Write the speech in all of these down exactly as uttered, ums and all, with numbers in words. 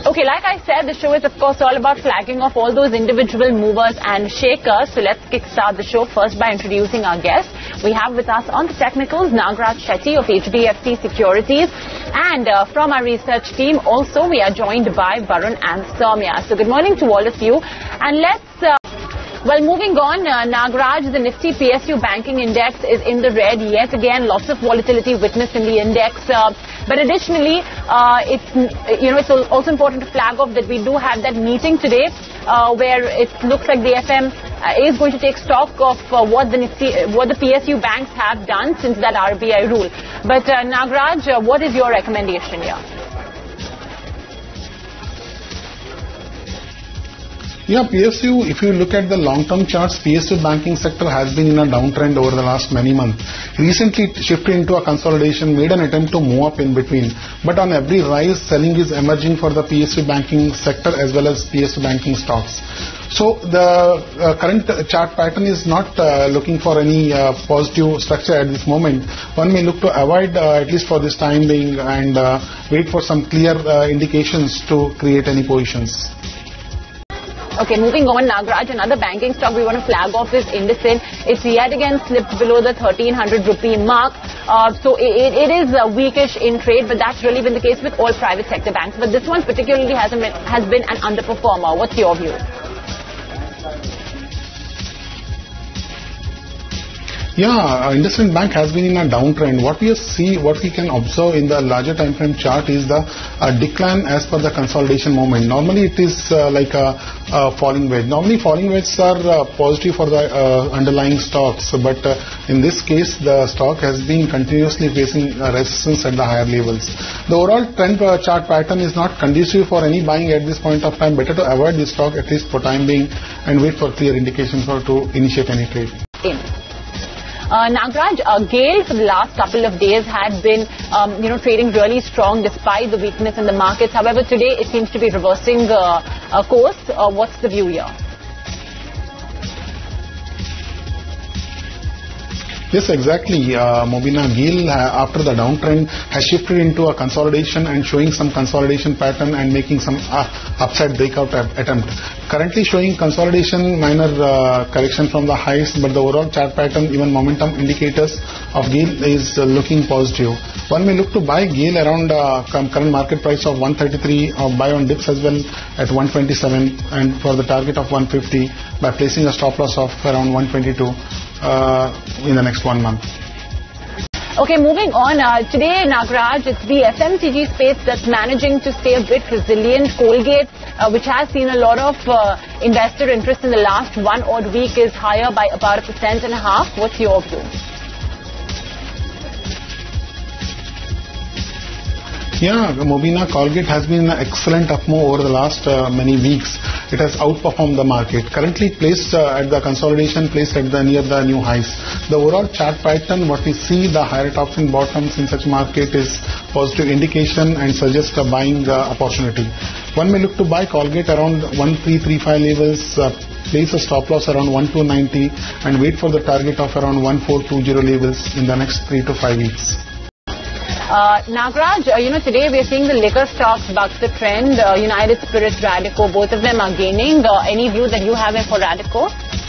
Okay, like I said, the show is of course all about flagging off all those individual movers and shakers. So let's kickstart the show first by introducing our guest. We have with us on the technicals Nagraj Shetty of H D F C Securities, and uh, from our research team also we are joined by Varun and Soumya. So good morning to all of you, and let's uh, well, moving on, uh, Nagraj, the Nifty P S U Banking Index is in the red yet again. Lots of volatility witnessed in the index. Uh, but additionally, uh, it's you know it's also important to flag off that we do have that meeting today, uh, where it looks like the F M uh, is going to take stock of uh, what the Nifty, what the P S U banks have done since that R B I rule. But uh, Nagraj, uh, what is your recommendation here? Yeah, P S U, if you look at the long-term charts, P S U banking sector has been in a downtrend over the last many months. Recently it shifted into a consolidation, made an attempt to move up in between. But on every rise, selling is emerging for the P S U banking sector as well as P S U banking stocks. So the uh, current chart pattern is not uh, looking for any uh, positive structure at this moment. One may look to avoid uh, at least for this time being and uh, wait for some clear uh, indications to create any positions. Okay, moving on, Nagraj, another banking stock we want to flag off is IndusInd. It's yet again slipped below the thirteen hundred rupee mark. Uh, so it, it is uh, weakish in trade, but that's really been the case with all private sector banks. But this one particularly has, been, has been an underperformer. What's your view? Yeah, IndusInd Bank has been in a downtrend. What we see, what we can observe in the larger time frame chart is the uh, decline as per the consolidation moment. Normally it is uh, like a, a falling wedge. Normally falling wedges are uh, positive for the uh, underlying stocks, but uh, in this case the stock has been continuously facing uh, resistance at the higher levels. The overall trend uh, chart pattern is not conducive for any buying at this point of time. Better to avoid this stock at least for time being and wait for clear indications or to initiate any trade. In. Uh, Nagraj, uh, GAIL for the last couple of days had been, um, you know, trading really strong despite the weakness in the markets. However, today it seems to be reversing uh, uh, course. Uh, what's the view here? Yes, exactly. Uh, Mobina, GAIL, uh, after the downtrend, has shifted into a consolidation and showing some consolidation pattern and making some uh, upside breakout attempt. Currently showing consolidation, minor uh, correction from the highs, but the overall chart pattern, even momentum indicators of GAIL is uh, looking positive. One may look to buy GAIL around uh, current market price of one thirty-three, or buy on dips as well at one twenty-seven, and for the target of one fifty by placing a stop loss of around one twenty-two. Uh, in the next one month. Okay, moving on. Uh, today, Nagraj, it's the F M C G space that's managing to stay a bit resilient. Colgate, uh, which has seen a lot of uh, investor interest in the last one odd week, is higher by about a percent and a half. What's your view? Yeah, Mobina, Colgate has been an excellent up move over the last uh, many weeks. It has outperformed the market. Currently placed uh, at the consolidation, placed at the near the new highs. The overall chart pattern, what we see, the higher tops and bottoms in such market is positive indication and suggests a buying uh, opportunity. One may look to buy Colgate around one three three five levels, uh, place a stop loss around one two ninety and wait for the target of around one four two zero levels in the next three to five weeks. Uh, Nagraj, uh, you know, today we're seeing the liquor stocks buck the trend. Uh, United Spirits, Radico, both of them are gaining. Uh, any view that you have for Radico?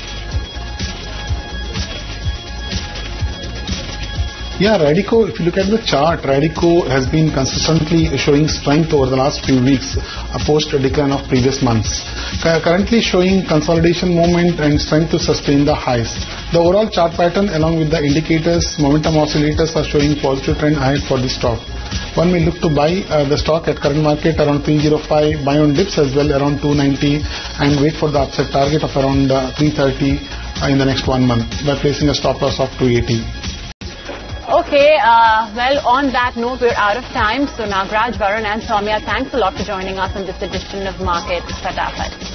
Yeah, Radico, if you look at the chart, Radico has been consistently showing strength over the last few weeks, uh, post a decline of previous months. Currently showing consolidation movement and strength to sustain the highs. The overall chart pattern along with the indicators, momentum oscillators are showing positive trend ahead for this stock. One may look to buy uh, the stock at current market around three oh five, buy on dips as well around two ninety and wait for the upside target of around uh, three thirty uh, in the next one month by placing a stop loss of two eighty. Okay, uh, well, on that note, we're out of time. So Nagraj, Varun and Soumya, thanks a lot for joining us on this edition of Market Fatafat.